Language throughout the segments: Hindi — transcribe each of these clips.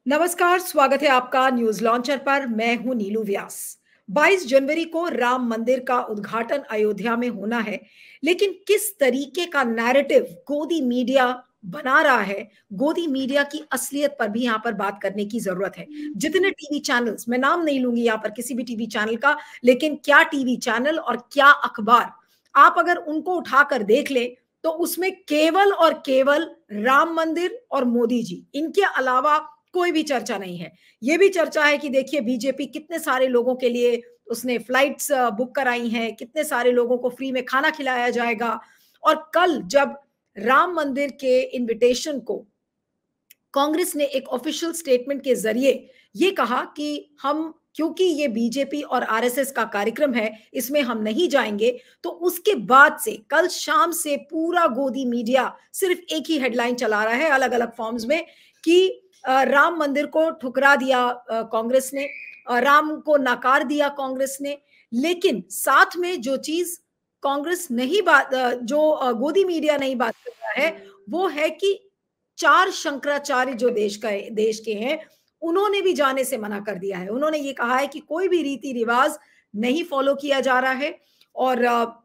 नमस्कार, स्वागत है आपका न्यूज लॉन्चर पर। मैं हूं नीलू व्यास। 22 जनवरी को राम मंदिर का उद्घाटन अयोध्या में होना है, लेकिन किस तरीके का नैरेटिव गोदी मीडिया बना रहा है, गोदी मीडिया की असलियत पर भी यहाँ पर बात करने की जरूरत है। जितने टीवी चैनल्स, मैं नाम नहीं लूंगी यहाँ पर किसी भी टीवी चैनल का, लेकिन क्या टीवी चैनल और क्या अखबार, आप अगर उनको उठाकर देख ले तो उसमें केवल और केवल राम मंदिर और मोदी जी, इनके अलावा कोई भी चर्चा नहीं है। ये भी चर्चा है कि देखिए बीजेपी कितने सारे लोगों के लिए उसने फ्लाइट्स बुक कराई हैं, कितने सारे लोगों को फ्री में खाना खिलाया जाएगा। और कल जब राम मंदिर के इनविटेशन को कांग्रेस ने एक ऑफिशियल स्टेटमेंट के जरिए ये कहा कि हम, क्योंकि ये बीजेपी और आरएसएस का कार्यक्रम है, इसमें हम नहीं जाएंगे, तो उसके बाद से कल शाम से पूरा गोदी मीडिया सिर्फ एक ही हेडलाइन चला रहा है अलग अलग फॉर्म्स में कि राम मंदिर को ठुकरा दिया कांग्रेस ने, राम को नकार दिया कांग्रेस ने। लेकिन साथ में जो चीज कांग्रेस नहीं बात, जो गोदी मीडिया नहीं बात कर रहा है, वो है कि 4 शंकराचार्य जो देश के हैं, उन्होंने भी जाने से मना कर दिया है। उन्होंने ये कहा है कि कोई भी रीति रिवाज नहीं फॉलो किया जा रहा है। और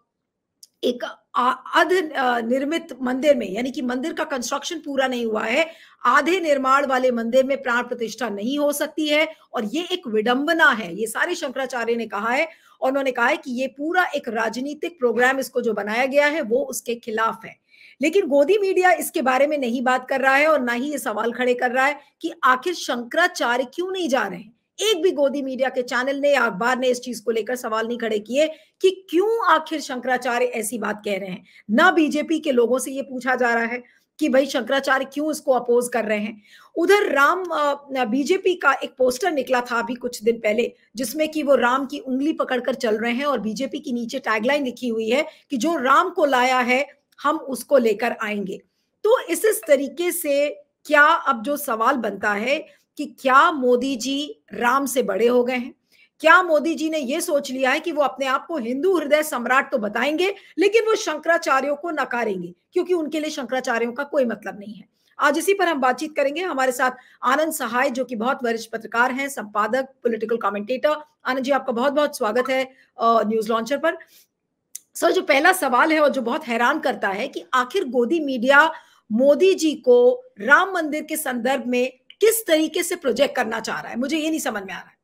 एक अर्ध निर्मित मंदिर में, यानी कि मंदिर का कंस्ट्रक्शन पूरा नहीं हुआ है, आधे निर्माण वाले मंदिर में प्राण प्रतिष्ठा नहीं हो सकती है, और ये एक विडंबना है, ये सारे शंकराचार्य ने कहा है। और उन्होंने कहा है कि ये पूरा एक राजनीतिक प्रोग्राम, इसको जो बनाया गया है वो उसके खिलाफ है। लेकिन गोदी मीडिया इसके बारे में नहीं बात कर रहा है, और ना ही ये सवाल खड़े कर रहा है कि आखिर शंकराचार्य क्यों नहीं जा रहे हैं। एक भी गोदी मीडिया के चैनल ने या अखबार ने इस चीज को लेकर सवाल नहीं खड़े किए कि क्यों आखिर शंकराचार्य ऐसी बात कह रहे हैं। ना बीजेपी के लोगों से ये पूछा जा रहा है कि भाई शंकराचार्य क्यों इसको अपोज कर रहे हैं। उधर राम, बीजेपी का एक पोस्टर निकला था अभी कुछ दिन पहले, जिसमें कि वो राम की उंगली पकड़कर चल रहे हैं, और बीजेपी की नीचे टैगलाइन लिखी हुई है कि जो राम को लाया है हम उसको लेकर आएंगे। तो इस तरीके से क्या अब जो सवाल बनता है कि क्या मोदी जी राम से बड़े हो गए हैं? क्या मोदी जी ने यह सोच लिया है कि वो अपने आप को हिंदू हृदय सम्राट तो बताएंगे, लेकिन वो शंकराचार्यों को नकारेंगे, क्योंकि उनके लिए शंकराचार्यों का कोई मतलब नहीं है। आज इसी पर हम बातचीत करेंगे। हमारे साथ आनंद सहाय, जो कि बहुत वरिष्ठ पत्रकार हैं, संपादक, पॉलिटिकल कमेंटेटर। आनंद जी, आपका बहुत बहुत स्वागत है न्यूज लॉन्चर पर। सर, जो पहला सवाल है और जो बहुत हैरान करता है कि आखिर गोदी मीडिया मोदी जी को राम मंदिर के संदर्भ में किस तरीके से प्रोजेक्ट करना चाह रहा है, मुझे ये नहीं समझ में आ रहा है।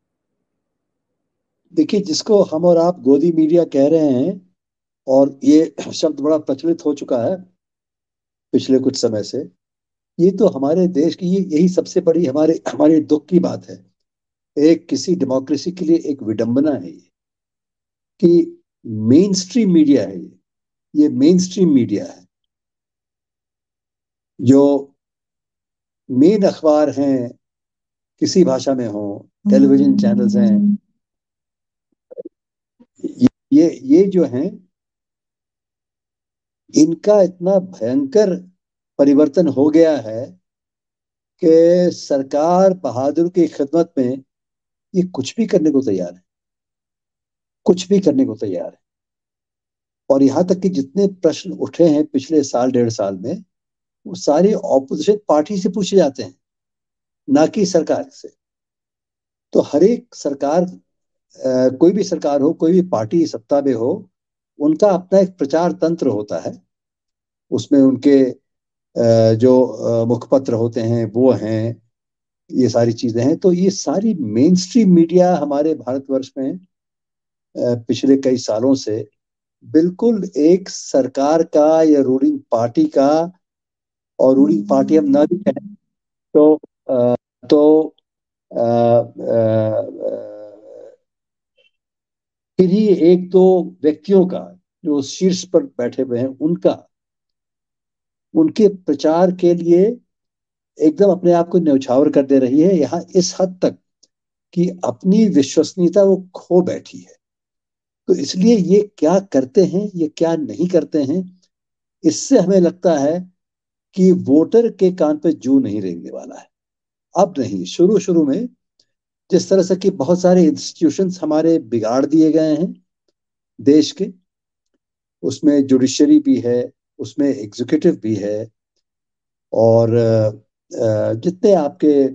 देखिए, जिसको हम और आप गोदी मीडिया कह रहे हैं, और ये शब्द बड़ा प्रचलित हो चुका है पिछले कुछ समय से, ये तो हमारे देश की यही सबसे बड़ी हमारे हमारे दुख की बात है। एक किसी डेमोक्रेसी के लिए एक विडंबना है ये कि मेन स्ट्रीम मीडिया है, ये मेन स्ट्रीम मीडिया है। जो मेन अखबार हैं, किसी भाषा में हो, टेलीविजन चैनल्स हैं, ये जो हैं, इनका इतना भयंकर परिवर्तन हो गया है कि सरकार बहादुर की खिदमत में ये कुछ भी करने को तैयार है, कुछ भी करने को तैयार है। और यहाँ तक कि जितने प्रश्न उठे हैं पिछले साल 1.5 साल में, वो सारे ऑपोजिशन पार्टी से पूछे जाते हैं, ना कि सरकार से। तो हर एक सरकार, कोई भी सरकार हो, कोई भी पार्टी सत्ता में हो, उनका अपना एक प्रचार तंत्र होता है। उसमें उनके जो मुखपत्र होते हैं वो हैं, ये सारी चीजें हैं। तो ये सारी मेन स्ट्रीम मीडिया हमारे भारतवर्ष में पिछले कई सालों से बिल्कुल एक सरकार का या रूलिंग पार्टी का, और रूलिंग पार्टी हम ना भी कहें तो तो अ, किन्हीं एक दो व्यक्तियों का, जो शीर्ष पर बैठे हुए हैं, उनके प्रचार के लिए एकदम अपने आप को न्यौछावर कर दे रही है, यहाँ इस हद तक कि अपनी विश्वसनीयता वो खो बैठी है। तो इसलिए ये क्या करते हैं, ये क्या नहीं करते हैं, इससे हमें लगता है कि वोटर के कान पे जू नहीं रेंगने वाला है। अब नहीं, शुरू शुरू में जिस तरह से कि बहुत सारे इंस्टीट्यूशंस हमारे बिगाड़ दिए गए हैं देश के, उसमें जुडिशरी भी है, उसमें एग्जीक्यूटिव भी है, और जितने आपके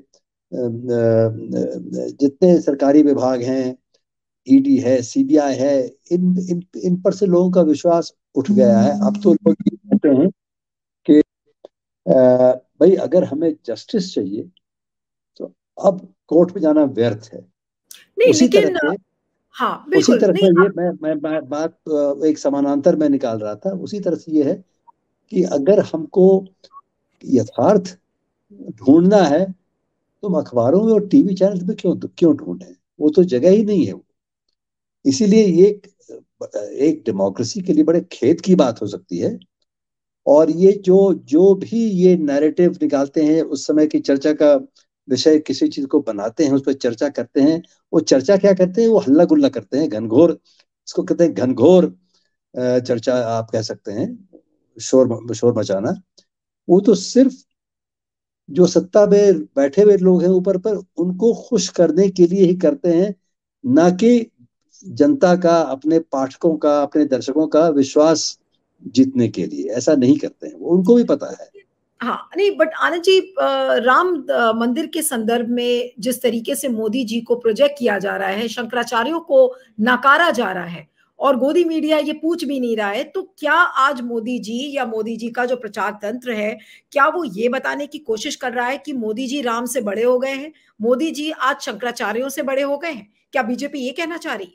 जितने सरकारी विभाग हैं, ईडी है, सीबीआई है, इन इन इन पर से लोगों का विश्वास उठ गया है। अब तो लोग ये कहते हैं कि भाई अगर हमें जस्टिस चाहिए तो अब कोर्ट में जाना व्यर्थ है। नहीं उसी तरह लेकिन से हाँ उसी बिल्कुल तरह नहीं से ये मैं बात एक समानांतर में निकाल रहा था। उसी तरह से ये है कि अगर हमको यथार्थ ढूंढना है, तुम अखबारों में और टीवी चैनल में क्यों क्यों ढूंढे? वो तो जगह ही नहीं है वो। इसीलिए ये एक डेमोक्रेसी के लिए बड़े खेद की बात हो सकती है। और ये जो जो भी ये नैरेटिव निकालते हैं, उस समय की चर्चा का विषय किसी चीज को बनाते हैं, उस पर चर्चा करते हैं, वो चर्चा क्या करते हैं, वो हल्ला गुल्ला करते हैं, घनघोर, इसको कहते हैं घनघोर चर्चा आप कह सकते हैं, शोर शोर मचाना। वो तो सिर्फ जो सत्ता में बैठे हुए लोग हैं ऊपर पर, उनको खुश करने के लिए ही करते हैं, ना कि जनता का, अपने पाठकों का, अपने दर्शकों का विश्वास जीतने के लिए। ऐसा नहीं करते हैं, वो उनको भी पता है। हाँ नहीं बट आनंद जी, राम मंदिर के संदर्भ में जिस तरीके से मोदी जी को प्रोजेक्ट किया जा रहा है, शंकराचार्यों को नकारा जा रहा है और गोदी मीडिया ये पूछ भी नहीं रहा है, तो क्या आज मोदी जी या मोदी जी का जो प्रचार तंत्र है, क्या वो ये बताने की कोशिश कर रहा है कि मोदी जी राम से बड़े हो गए हैं, मोदी जी आज शंकराचार्यों से बड़े हो गए हैं? क्या बीजेपी ये कहना चाह रही है?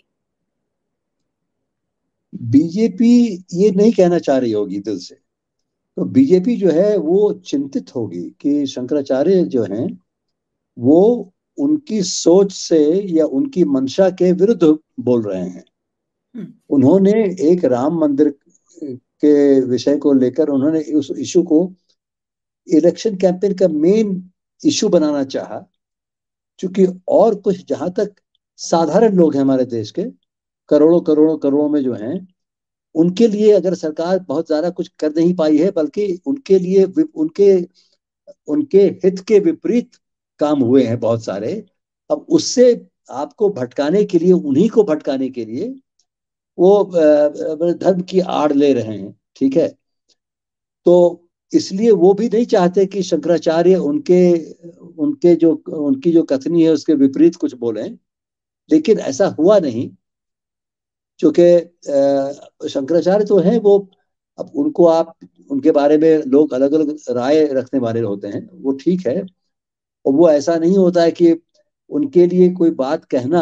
बीजेपी ये नहीं कहना चाह रही होगी दिल से। तो बीजेपी जो है वो चिंतित होगी कि शंकराचार्य जो हैं वो उनकी सोच से या उनकी मंशा के विरुद्ध बोल रहे हैं। हम्म। उन्होंने एक राम मंदिर के विषय को लेकर उन्होंने उस इशू को इलेक्शन कैंपेन का मेन इशू बनाना चाहा। क्योंकि और कुछ, जहां तक साधारण लोग हैं हमारे देश के, करोड़ों करोड़ों करोड़ों में जो हैं, उनके लिए अगर सरकार बहुत ज्यादा कुछ कर नहीं पाई है, बल्कि उनके लिए उनके उनके हित के विपरीत काम हुए हैं बहुत सारे। अब उससे आपको भटकाने के लिए, उन्हीं को भटकाने के लिए वो धर्म की आड़ ले रहे हैं। ठीक है, तो इसलिए वो भी नहीं चाहते कि शंकराचार्य उनके उनके जो उनकी जो कथनी है उसके विपरीत कुछ बोले। लेकिन ऐसा हुआ नहीं, क्योंकि शंकराचार्य तो हैं वो। अब उनको आप, उनके बारे में लोग अलग अलग राय रखने वाले होते हैं, वो ठीक है। और वो ऐसा नहीं होता है कि उनके लिए कोई बात कहना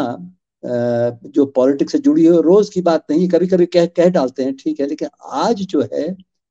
जो पॉलिटिक्स से जुड़ी हो, रोज की बात नहीं, कभी कभी कह डालते हैं, ठीक है। लेकिन आज जो है,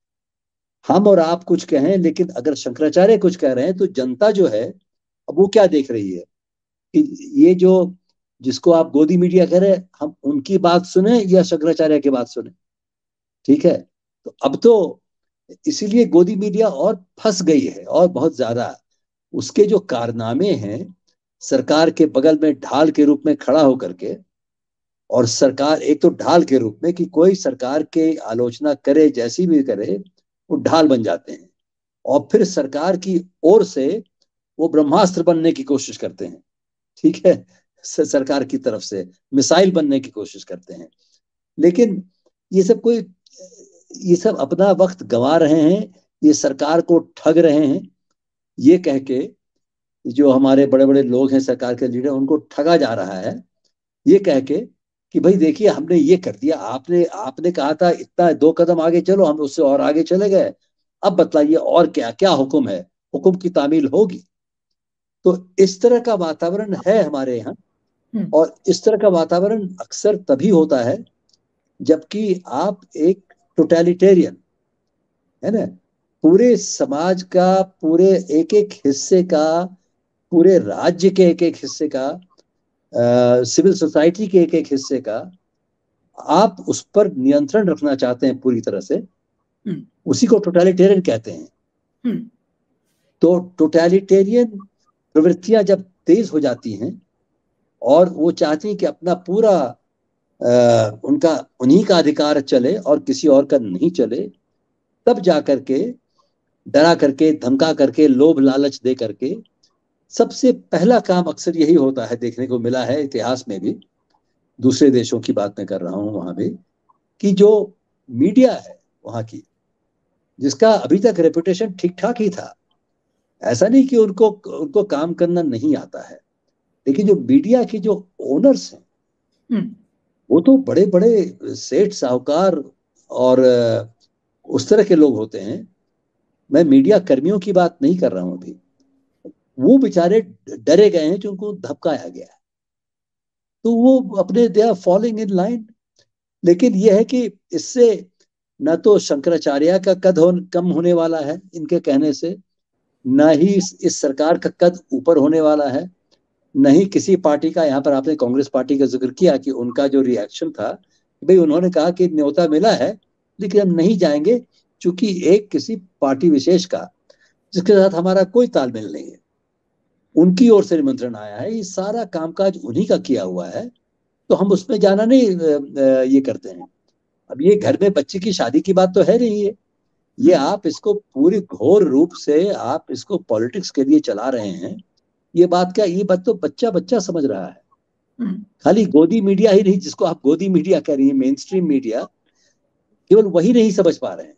हम और आप कुछ कहें, लेकिन अगर शंकराचार्य कुछ कह रहे हैं तो जनता जो है, अब वो क्या देख रही है कि ये जो, जिसको आप गोदी मीडिया कह रहे हैं, हम उनकी बात सुने या शंकराचार्य की बात सुने? ठीक है। तो अब तो इसीलिए गोदी मीडिया और फंस गई है, और बहुत ज्यादा। उसके जो कारनामे हैं, सरकार के बगल में ढाल के रूप में खड़ा होकर के, और सरकार एक तो ढाल के रूप में कि कोई सरकार के आलोचना करे, जैसी भी करे, वो ढाल बन जाते हैं। और फिर सरकार की ओर से वो ब्रह्मास्त्र बनने की कोशिश करते हैं। ठीक है, सरकार की तरफ से मिसाइल बनने की कोशिश करते हैं। लेकिन ये सब कोई, ये सब अपना वक्त गंवा रहे हैं, ये सरकार को ठग रहे हैं। ये कह के, जो हमारे बड़े बड़े लोग हैं, सरकार के लीडर, उनको ठगा जा रहा है ये कह के कि भाई देखिए हमने ये कर दिया, आपने आपने कहा था इतना, 2 कदम आगे चलो, हम उससे और आगे चले गए। अब बतलाइए और क्या क्या हुक्म है, हुक्म की तामील होगी। तो इस तरह का वातावरण है हमारे यहाँ। हम्म। और इस तरह का वातावरण अक्सर तभी होता है जबकि आप एक टोटलिटेरियन, है ना, पूरे समाज का, पूरे एक एक हिस्से का, पूरे राज्य के एक एक हिस्से का, सिविल सोसाइटी के एक एक हिस्से का आप उस पर नियंत्रण रखना चाहते हैं पूरी तरह से। हम्म। उसी को टोटलिटेरियन कहते हैं। हम्म। तो टोटलिटेरियन प्रवृत्तियां जब तेज हो जाती हैं और वो चाहती हैं कि अपना पूरा उनका, उन्हीं का अधिकार चले और किसी और का नहीं चले, तब जा करके, डरा करके, धमका करके, लोभ लालच दे करके, सबसे पहला काम अक्सर यही होता है, देखने को मिला है इतिहास में भी, दूसरे देशों की बात मैं कर रहा हूं वहां भी, कि जो मीडिया है वहां की, जिसका अभी तक रेपुटेशन ठीक ठाक ही था, ऐसा नहीं कि उनको उनको काम करना नहीं आता है, लेकिन जो मीडिया के जो ओनर्स हैं हम्म। वो तो बड़े बड़े सेठ साहूकार और उस तरह के लोग होते हैं। मैं मीडिया कर्मियों की बात नहीं कर रहा हूं अभी। वो बेचारे डरे गए हैं, जो उनको धमकाया गया है, तो वो अपने they are following in line. लेकिन यह है कि इससे न तो शंकराचार्य का कम होने वाला है इनके कहने से, न ही इस सरकार का कद ऊपर होने वाला है, नहीं किसी पार्टी का। यहाँ पर आपने कांग्रेस पार्टी का जिक्र किया कि उनका जो रिएक्शन था, भाई उन्होंने कहा कि न्योता मिला है लेकिन हम नहीं जाएंगे, क्योंकि एक किसी पार्टी विशेष का जिसके साथ हमारा कोई तालमेल नहीं है, उनकी ओर से निमंत्रण आया है, ये सारा कामकाज उन्हीं का किया हुआ है, तो हम उसमें जाना नहीं ये करते हैं। अब ये घर में बच्चे की शादी की बात तो है नहीं है, ये हम्म। आप इसको पूरी घोर रूप से आप इसको पॉलिटिक्स के लिए चला रहे हैं। ये बात क्या, ये बात तो बच्चा बच्चा समझ रहा है। हम्म। खाली गोदी मीडिया ही नहीं, जिसको आप गोदी मीडिया कह रही है, मेन स्ट्रीम मीडिया, केवल वही नहीं समझ पा रहे हैं।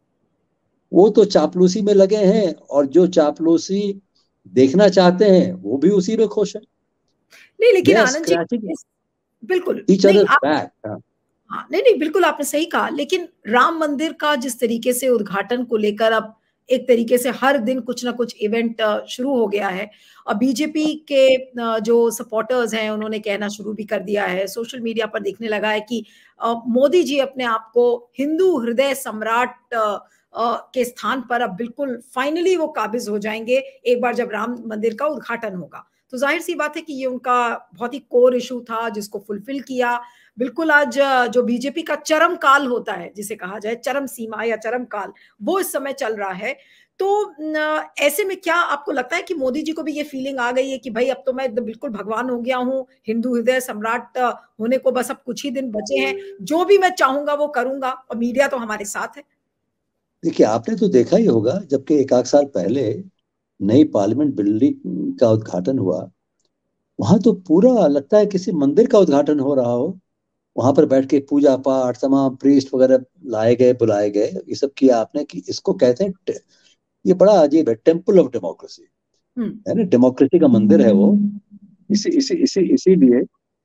वो तो चापलूसी में लगे हैं, और जो चापलूसी देखना चाहते हैं वो भी उसी में खुश है। नहीं दे लेकिन आर आनंद जी, स्क्रैचिंग बिल्कुल ईच नहीं अदर आप, बैक। हाँ नहीं नहीं बिल्कुल आपने सही कहा, लेकिन राम मंदिर का जिस तरीके से उद्घाटन को लेकर अब एक तरीके से हर दिन कुछ ना कुछ इवेंट शुरू हो गया है, और बीजेपी के जो सपोर्टर्स हैं उन्होंने कहना शुरू भी कर दिया है, सोशल मीडिया पर दिखने लगा है कि मोदी जी अपने आप को हिंदू हृदय सम्राट के स्थान पर अब बिल्कुल फाइनली वो काबिज हो जाएंगे एक बार जब राम मंदिर का उद्घाटन होगा। तो जाहिर सी बात है कि ये उनका बहुत ही कोर इशू था जिसको फुलफिल किया। बिल्कुल आज जो बीजेपी का चरम काल होता है, जिसे कहा जाए चरम सीमा या चरम काल, वो इस समय चल रहा है। तो ऐसे में क्या आपको लगता है कि मोदी जी को भी ये फीलिंग आ गई है कि भाई अब तो मैं बिल्कुल भगवान हो गया हूँ, हिंदू हृदय सम्राट होने को बस अब कुछ ही दिन बचे हैं, जो भी मैं चाहूंगा वो करूंगा और मीडिया तो हमारे साथ है। देखिए, आपने तो देखा ही होगा, जबकि एक आध साल पहले नई पार्लियामेंट बिल्डिंग का उद्घाटन हुआ, वहां तो पूरा लगता है किसी मंदिर का उद्घाटन हो रहा हो। वहां पर बैठ के पूजा पाठ, तमाम प्रीस्ट वगैरह लाए गए, बुलाए गए, ये सब किया आपने, कि इसको कहते हैं ये बड़ा अजीब है, टेम्पल ऑफ डेमोक्रेसी हम्म। है ना, डेमोक्रेसी का मंदिर है वो। इसी इसी इसी इसीलिए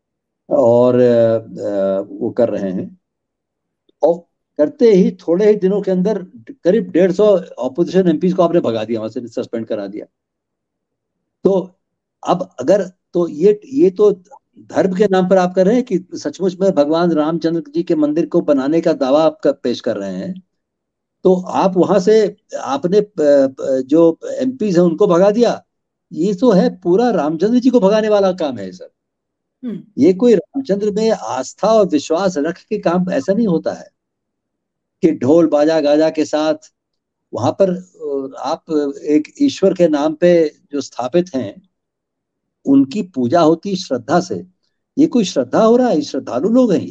और वो कर रहे हैं। और करते ही थोड़े ही दिनों के अंदर करीब 150 ऑपोजिशन एमपीज को आपने भगा दिया, वहां से सस्पेंड करा दिया। तो अब अगर, तो ये तो धर्म के नाम पर आप कर रहे हैं कि सचमुच में भगवान रामचंद्र जी के मंदिर को बनाने का दावा आप पेश कर रहे हैं, तो आप वहां से आपने जो एमपीज हैं उनको भगा दिया। ये तो है पूरा रामचंद्र जी को भगाने वाला काम है सर। हम्म। ये कोई रामचंद्र में आस्था और विश्वास रख के काम ऐसा नहीं होता है कि ढोल बाजा गाजा के साथ वहां पर आप एक ईश्वर के नाम पे जो स्थापित हैं उनकी पूजा होती श्रद्धा से। ये कोई श्रद्धा हो रहा है? श्रद्धालु लोग हैं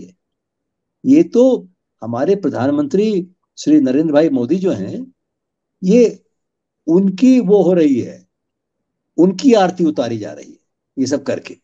ये तो हमारे प्रधानमंत्री श्री नरेंद्र भाई मोदी जो हैं, ये उनकी वो हो रही है, उनकी आरती उतारी जा रही है ये सब करके।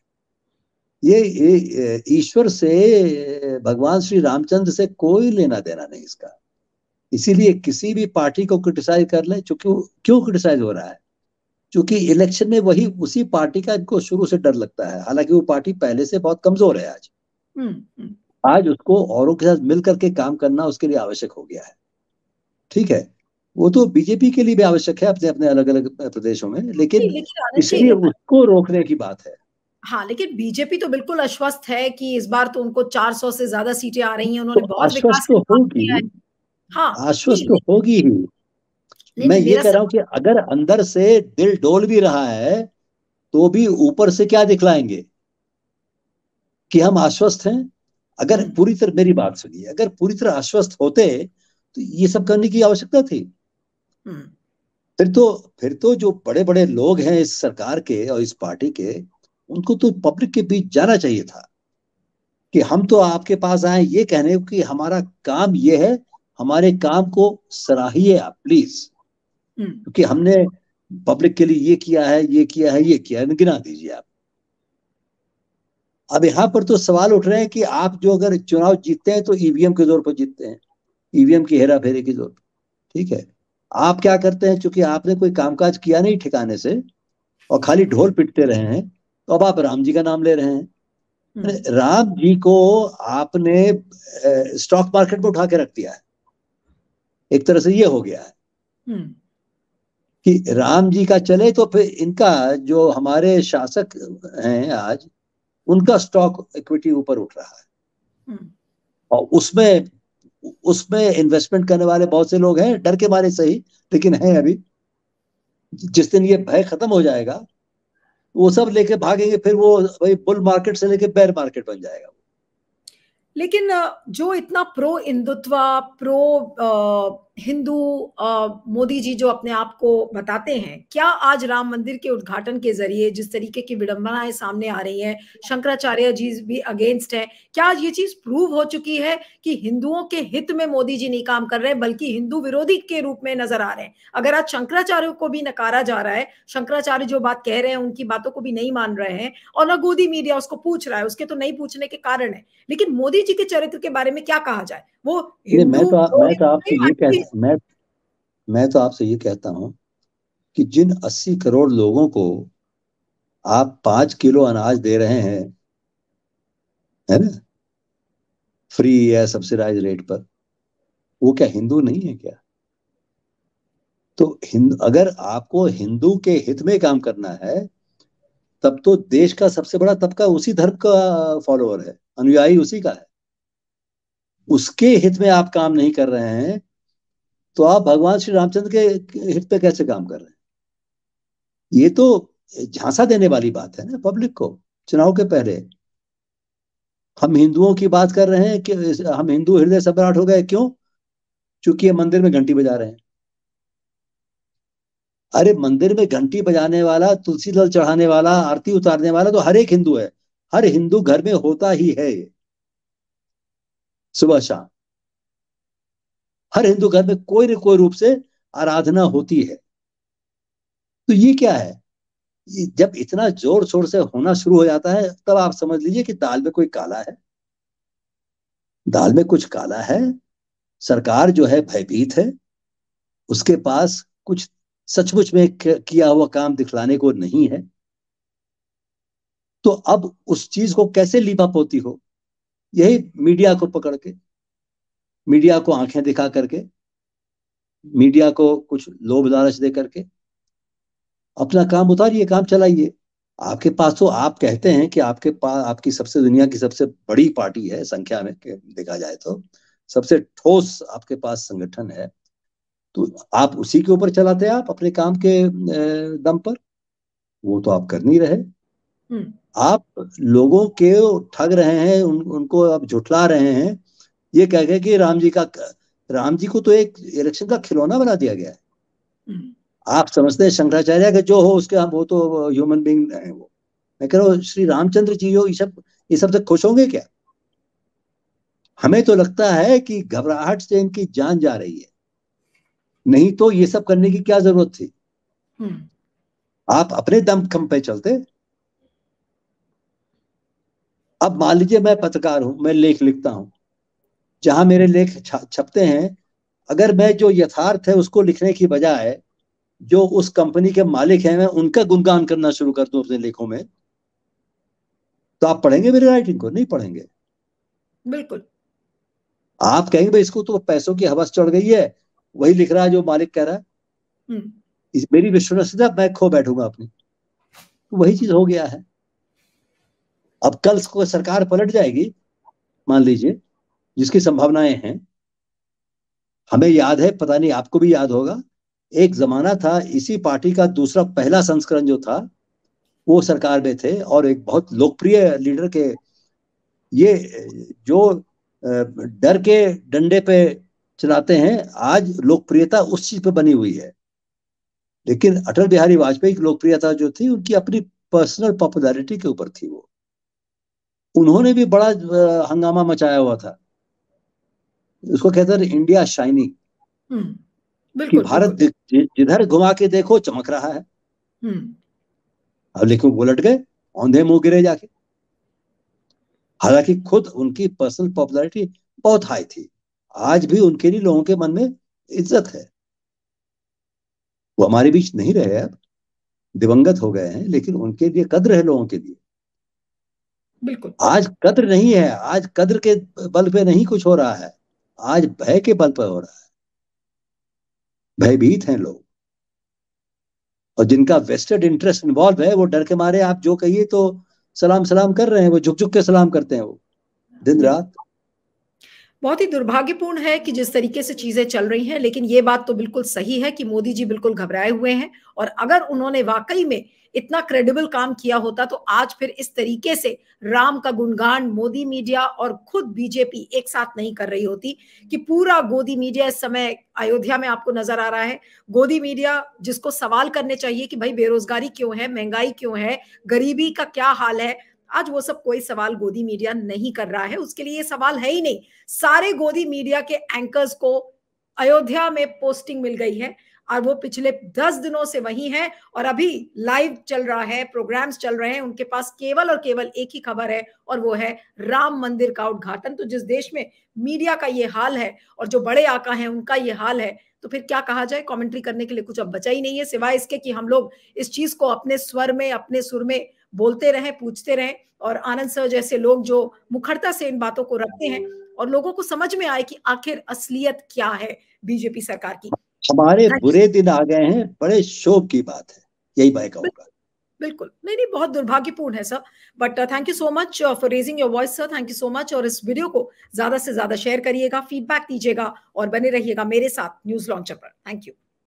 ये ईश्वर से, भगवान श्री रामचंद्र से कोई लेना देना नहीं इसका। इसीलिए किसी भी पार्टी को क्रिटिसाइज कर ले, क्योंकि क्यों क्रिटिसाइज हो रहा है? क्योंकि इलेक्शन में वही उसी पार्टी का इनको शुरू से डर लगता है, हालांकि वो पार्टी पहले से बहुत कमजोर है आज। हम्म। हम्म। आज उसको औरों के साथ मिल करके काम करना उसके लिए आवश्यक हो गया है। ठीक है, वो तो बीजेपी के लिए भी आवश्यक है अपने अपने अलग अलग प्रदेशों में, नहीं लेकिन लेकिन आनंद जी, इसलिए उसको रोकने की बात है। हाँ लेकिन बीजेपी तो बिल्कुल आश्वस्त है कि इस बार तो उनको 400 से ज्यादा सीटें आ रही हैं, तो उन्होंने बहुत आश्वस्त विकास तो का काम होगी, किया है। हाँ। आश्वस्त नहीं तो नहीं होगी ही। नहीं मैं नहीं, ये मेरा कह रहा हूं कि अगर अंदर से दिल डोल भी रहा है, तो भी ऊपर से क्या दिखलाएंगे कि हम आश्वस्त हैं? अगर हम्म। पूरी तरह, मेरी बात सुनिए, अगर पूरी तरह आश्वस्त होते तो ये सब करने की आवश्यकता थी? हम्म। फिर तो फिर तो जो बड़े बड़े लोग हैं इस सरकार के और इस पार्टी के, उनको तो पब्लिक के बीच जाना चाहिए था कि हम तो आपके पास आए ये कहने को कि हमारा काम ये है, हमारे काम को सराहिए आप प्लीज, हम्म। क्योंकि हमने पब्लिक के लिए ये किया है, ये किया है, ये किया है, गिना दीजिए आप। अब यहाँ पर तो सवाल उठ रहे हैं कि आप जो अगर चुनाव जीतते हैं तो ईवीएम के जोर पर जीतते हैं, ईवीएम की हेरा फेरी के जोर पर। ठीक है, आप क्या करते हैं, चूंकि आपने कोई कामकाज किया नहीं ठिकाने से और खाली ढोल पिटते रहे हैं, तो अब आप राम जी का नाम ले रहे हैं। हम्म। राम जी को आपने स्टॉक मार्केट में उठा के रख दिया है। एक तरह से ये हो गया है हम्म। कि राम जी का चले तो फिर इनका, जो हमारे शासक हैं आज, उनका स्टॉक इक्विटी ऊपर उठ रहा है। हम्म। और उसमें उसमें इन्वेस्टमेंट करने वाले बहुत से लोग हैं, डर के मारे सही, लेकिन हैं अभी। जिस दिन ये भय खत्म हो जाएगा, वो सब लेके भागेंगे, फिर वो वही बुल मार्केट से लेके बेर मार्केट बन जाएगा। लेकिन जो इतना प्रो हिंदुत्व, प्रो हिंदू मोदी जी जो अपने आप को बताते हैं, क्या आज राम मंदिर के उद्घाटन के जरिए जिस तरीके की विडंबनाएं सामने आ रही हैं, शंकराचार्य जी भी अगेंस्ट हैं, क्या आज ये चीज प्रूव हो चुकी है कि हिंदुओं के हित में मोदी जी नहीं काम कर रहे हैं, बल्कि हिंदू विरोधी के रूप में नजर आ रहे हैं? अगर आज शंकराचार्य को भी नकारा जा रहा है, शंकराचार्य जो बात कह रहे हैं उनकी बातों को भी नहीं मान रहे हैं, और ना गोदी मीडिया उसको पूछ रहा है, उसके तो नहीं पूछने के कारण है, लेकिन मोदी जी के चरित्र के बारे में क्या कहा जाए? वो नहीं, हिंदू प्रो मैं तो हिंदू आपसे नहीं, ये anti-। मैं तो आपसे ये कहता हूं कि जिन 80 करोड़ लोगों को आप 5 किलो अनाज दे रहे हैं, है ना, फ्री या सब्सिडाइज रेट पर, वो क्या हिंदू नहीं है क्या? तो अगर आपको हिंदू के हित में काम करना है, तब तो देश का सबसे बड़ा तबका उसी धर्म का फॉलोअर है, अनुयायी उसी का है। उसके हित में आप काम नहीं कर रहे हैं, तो आप भगवान श्री रामचंद्र के हित पे कैसे काम कर रहे हैं? ये तो झांसा देने वाली बात है ना पब्लिक को, चुनाव के पहले। हम हिंदुओं की बात कर रहे हैं कि हम हिंदू हृदय सम्राट हो गए, क्यों? क्योंकि ये मंदिर में घंटी बजा रहे हैं। अरे मंदिर में घंटी बजाने वाला, तुलसी दल चढ़ाने वाला, आरती उतारने वाला तो हर एक हिंदू है। हर हिंदू घर में होता ही है ये, सुबह शाम। हर हिंदू घर में कोई न कोई रूप से आराधना होती है। तो ये क्या है? जब इतना जोर शोर से होना शुरू हो जाता है, तब आप समझ लीजिए कि दाल में कोई काला है। दाल में कुछ काला है। सरकार जो है भयभीत है। उसके पास कुछ सचमुच में किया हुआ काम दिखलाने को नहीं है। तो अब उस चीज को कैसे लीपापोती हो? यही मीडिया को पकड़ के, मीडिया को आंखें दिखा करके, मीडिया को कुछ लोभ लालच दे करके अपना काम उतारिए, काम चलाइए। आपके पास तो, आप कहते हैं कि आपके पास आपकी सबसे, दुनिया की सबसे बड़ी पार्टी है संख्या में देखा जाए तो, सबसे ठोस आपके पास संगठन है। तो आप उसी के ऊपर चलाते हैं, आप अपने काम के दम पर। वो तो आप कर नहीं रहे। हम्म। आप लोगों के ठग रहे हैं, उनको आप झुठला रहे हैं, ये कह के कि राम जी को तो एक इलेक्शन का खिलौना बना दिया गया है। हम्म। आप समझते हैं शंकराचार्य के जो हो उसके, हम वो तो ह्यूमन बींग है वो। मैं कह रहा हूँ श्री रामचंद्र जी हो, ये सब से खुश होंगे क्या? हमें तो लगता है कि घबराहट से इनकी जान जा रही है। नहीं तो ये सब करने की क्या जरूरत थी? हम्म। आप अपने दम खम पे चलते। अब मान लीजिए मैं पत्रकार हूं, मैं लेख लिखता हूं, जहां मेरे लेख छपते हैं, अगर मैं जो यथार्थ है उसको लिखने की बजाय जो उस कंपनी के मालिक हैं मैं उनका गुणगान करना शुरू कर दूं अपने लेखों में, तो आप पढ़ेंगे मेरी राइटिंग को? नहीं पढ़ेंगे। बिल्कुल। आप कहेंगे भाई इसको तो पैसों की हवस चढ़ गई है, वही लिख रहा है जो मालिक कह रहा है। हम्म। मेरी विश्वसनीयता मैं खो बैठूंगा अपनी। तो वही चीज हो गया है। अब कल को सरकार पलट जाएगी, मान लीजिए, जिसकी संभावनाएं हैं। हमें याद है, पता नहीं आपको भी याद होगा, एक जमाना था इसी पार्टी का दूसरा पहला संस्करण जो था, वो सरकार में थे और एक बहुत लोकप्रिय लीडर के, ये जो डर के डंडे पे चलाते हैं, आज लोकप्रियता उस चीज पे बनी हुई है। लेकिन अटल बिहारी वाजपेयी की लोकप्रियता जो थी, उनकी अपनी पर्सनल पॉपुलैरिटी के ऊपर थी। वो, उन्होंने भी बड़ा हंगामा मचाया हुआ था। उसको कहते हैं इंडिया शाइनिंग, हम्म। कि बिल्कुल भारत बिल्कुल। जिधर घुमा के देखो चमक रहा है। हम्म। अब लेकिन वो उलट गए, औंधे मुंह गिरे जाके। हालांकि खुद उनकी पर्सनल पॉपुलैरिटी बहुत हाई थी। आज भी उनके लिए लोगों के मन में इज्जत है। वो हमारे बीच नहीं रहे, अब दिवंगत हो गए हैं, लेकिन उनके लिए कद्र है लोगों के लिए। बिल्कुल। आज कद्र नहीं है, आज कद्र के बल पे नहीं कुछ हो रहा है, आज भय के बल पर हो रहा है। भयभीत हैं लोग, और जिनका वेस्टेड इंटरेस्ट इन्वॉल्व है वो डर के मारे आप जो कहिए तो सलाम सलाम कर रहे हैं, वो झुक झुक के सलाम करते हैं, वो दिन रात। बहुत ही दुर्भाग्यपूर्ण है कि जिस तरीके से चीजें चल रही हैं, लेकिन ये बात तो बिल्कुल सही है कि मोदी जी बिल्कुल घबराए हुए हैं। और अगर उन्होंने वाकई में इतना क्रेडिबल काम किया होता तो आज फिर इस तरीके से राम का गुणगान मोदी मीडिया और खुद बीजेपी एक साथ नहीं कर रही होती कि पूरा गोदी मीडिया इस समय अयोध्या में आपको नजर आ रहा है। गोदी मीडिया जिसको सवाल करने चाहिए कि भाई बेरोजगारी क्यों है, महंगाई क्यों है, गरीबी का क्या हाल है, आज वो सब कोई सवाल गोदी मीडिया नहीं कर रहा है। उसके लिए ये सवाल है ही नहीं। सारे गोदी मीडिया के एंकर्स को अयोध्या में पोस्टिंग मिल गई है और वो पिछले 10 दिनों से वही हैं और अभी लाइव चल रहा है, प्रोग्राम्स चल रहे हैं। उनके पास केवल और केवल एक ही खबर है और वो है राम मंदिर का उद्घाटन। तो जिस देश में मीडिया का ये हाल है और जो बड़े आका हैं उनका ये हाल है, तो फिर क्या कहा जाए। कमेंट्री करने के लिए कुछ अब बचा ही नहीं है सिवाय इसके कि हम लोग इस चीज को अपने स्वर में, अपने सुर में बोलते रहें, पूछते रहें। और आनंद सर जैसे लोग जो मुखरता से इन बातों को रखते हैं और लोगों को समझ में आए कि आखिर असलियत क्या है बीजेपी सरकार की। हमारे बुरे दिन आ गए हैं, बड़े शोक की बात है, यही मैं कहूंगा। बिल्कुल नहीं नहीं, बहुत दुर्भाग्यपूर्ण है sir. But thank you so much for raising your voice sir, thank you so much. और इस वीडियो को ज्यादा से ज्यादा शेयर करिएगा, फीडबैक दीजिएगा और बने रहिएगा मेरे साथ न्यूज लॉन्चर पर। Thank you.